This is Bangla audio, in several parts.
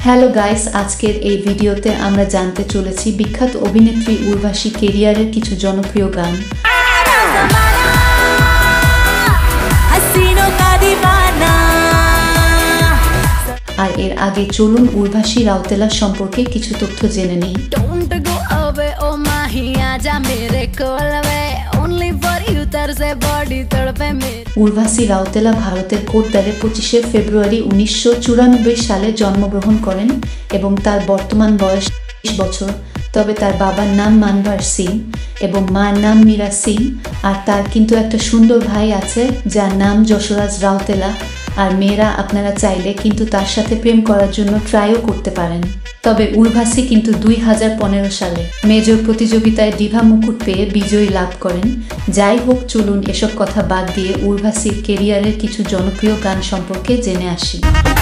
হ্যালো গাইস, আজকের এই ভিডিওতে আমরা জানতে চলেছি বিখ্যাত অভিনেত্রী উর্বাশী কেরিয়ারের কিছু জনপ্রিয় গান। हसीनों का दीवाना। আর এর আগে চলুন উর্বাশী রাউতেলা সম্পর্কে কিছু তথ্য জেনে নিই। Don't go away, oh mahi, आजा मेरे कोल वे, only for you तरसे body तड़पे मेरी। উর্বাশী রাউতেলা ভারতের কোটদ্বারে 25 ফেব্রুয়ারি 1994 সালে জন্মগ্রহণ করেন এবং তার বর্তমান বয়স 20 বছর। তবে তার বাবার নাম মানভার সিং এবং মায়ের নাম মীরা সিং। আর তার কিন্তু একটা সুন্দর ভাই আছে যার নাম যশোরাজ রাউতেলা। আর মেয়েরা আপনারা চাইলে কিন্তু তার সাথে প্রেম করার জন্য ট্রাইও করতে পারেন। তবে উর্বাশী কিন্তু 2015 সালে মেজর প্রতিযোগিতায় ডিভা মুকুট পেয়ে বিজয়ী লাভ করেন। যাই হোক, চলুন এসব কথা বাদ দিয়ে উর্বাশীর কেরিয়ারের কিছু জনপ্রিয় গান সম্পর্কে জেনে আসি।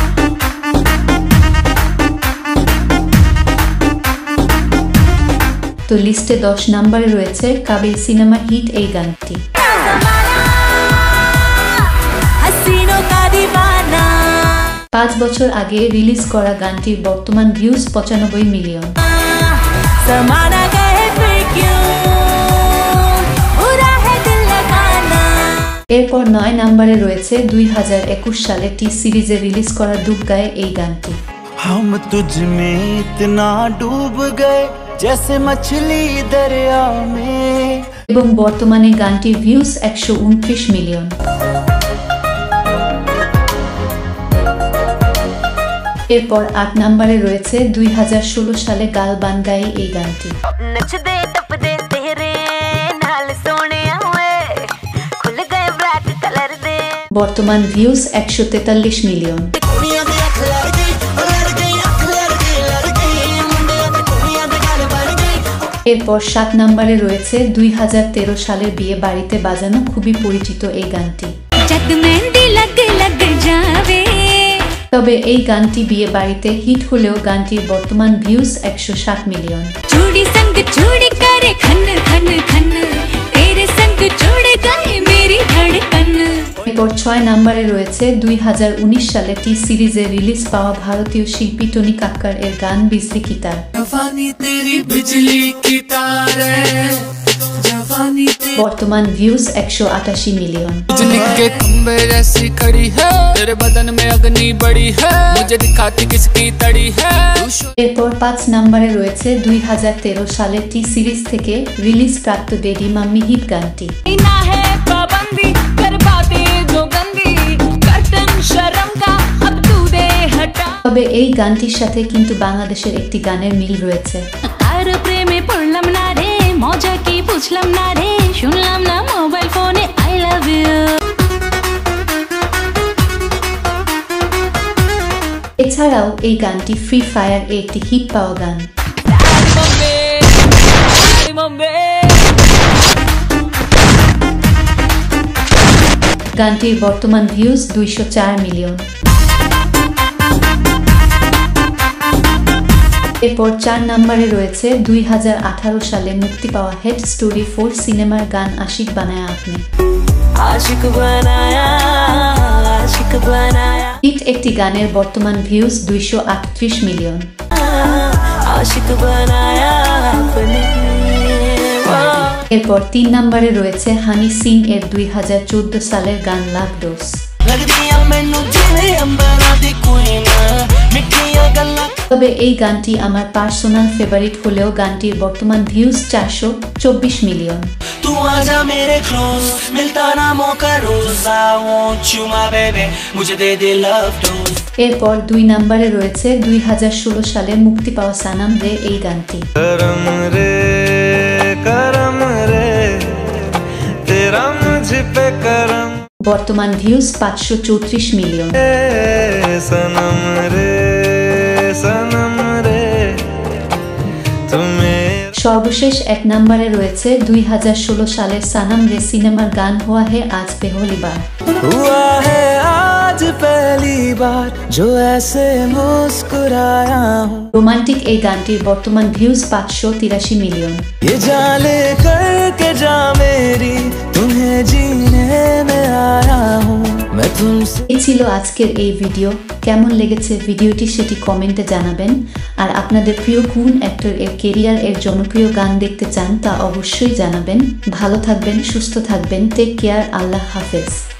তো লিস্টে 10 নম্বরে রয়েছে কাবিল সিনেমার হিট এই গানটি। 5 বছর আগে রিলিজ করা গানটির বর্তমান ভিউজ 95 মিলিয়ন। এরপর 9 নম্বরে রয়েছে 2021 সালে টি সিরিজে রিলিজ করা ডুব গায়ে এই গানটি। हम तुझ में इतना डूब गए जैसे मछली दरिया में। এবং বর্তমানে গানটির ভিউজ 129 মিলিয়ন। এরপর 8 নম্বরে রয়েছে 2016 সালে গাল বান গাই এই গানটি। বর্তমান ভিউজ 143 মিলিয়ন। এরপর 7 নম্বরে রয়েছে 2013 সালের বিয়ে বাড়িতে বাজানো খুবই পরিচিত এই গানটি। তবে এই গানটি বিয়ে বাড়িতে হিট হলেও গানটির বর্তমান ভিউজ 160 মিলিয়ন। এরপর 6 নম্বরে রয়েছে 2019 সালে টি সিরিজে রিলিজ পাওয়া ভারতীয় শিল্পী টনি কাক্কর এর গান বিজলি কি তার। বর্তমান ভিউজ 188 মিলিয়ন। এরপর 5 নম্বরে রয়েছে 2013 সালে টি সিরিজ থেকে রিলিজ প্রাপ্ত বেডি মাম্মি হিট গানটি। তবে এই গানটির সাথে কিন্তু বাংলাদেশের একটি গানের মিল রয়েছে। প্রেমে পড়লাম না রে, মজা কি বুঝলাম না রে, শুনলাম না মোবাইল ফোনে আই লাভ ইউ। এছাড়াও এই গানটি ফ্রি ফায়ার এ একটি হিট পাওয়া গান। গানটির বর্তমান ভিউজ 204 মিলিয়ন। এরপর 4 নম্বরে রয়েছে 2018 সালে মুক্তি পাওয়া হেড স্টোরি 4 সিনেমার গান আশিক বানায়া আপনে। আশিক বানায়া, আশিক বানায়া। হিট একটি গানের বর্তমান ভিউজ 238 মিলিয়ন। আশিক বানায়া আপনে। এরপর 3 নম্বরে রয়েছে হানি সিং এর 2014 সালের গান লাভ ডোজ। তবে এই গানটি আমার পার্সোনাল ফেভারিট হলেও গানটির বর্তমান ভিউজ 424 মিলিয়ন। এরপর 2 নম্বরে রয়েছে 2016 সালে মুক্তি পাওয়া সানাম রে এই গানটি। বর্তমান ভিউজ 534 মিলিয়ন। সর্বশেষ 1 নম্বরে রয়েছে 2016 সালের সানাম রে সিনেমার গান হুয়া হে আজ পেহলি বার। রোমান্টিক এই গানটির বর্তমান ভিউজ 583 মিলিয়ন। तुमसे। এই ছিল আজকের এই ভিডিও। কেমন লেগেছে ভিডিওটি সেটি কমেন্টে জানাবেন। আর আপনাদের প্রিয় কোন অ্যাক্টর এর কেরিয়ার এর জনপ্রিয় গান দেখতে চান তা অবশ্যই জানাবেন। ভালো থাকবেন, সুস্থ থাকবেন। Take care. আল্লাহ হাফেজ।